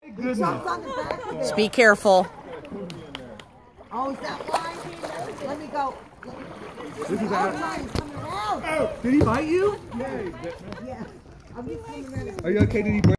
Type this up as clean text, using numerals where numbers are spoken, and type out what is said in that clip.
Just be careful. Oh, is that why? Let me go. Look at that. He's coming around. Oh, did he bite you? Yeah. I'm just coming around. Are you okay? Did he break?